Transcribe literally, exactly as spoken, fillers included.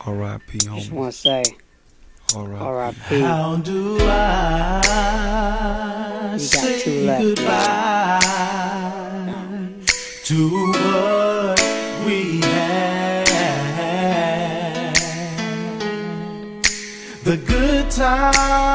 R I P, homie. Just want to say R R I P. How do I say goodbye to what we had? The good times